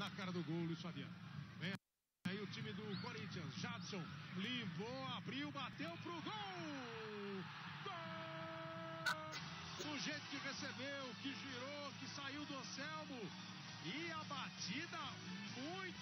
na cara do gol, Luiz Fabiano. Vem aí o time do Corinthians. Jadson limpou, abriu, bateu pro gol! Gol! O jeito que recebeu, que girou, que saiu do Anselmo. E a batida muito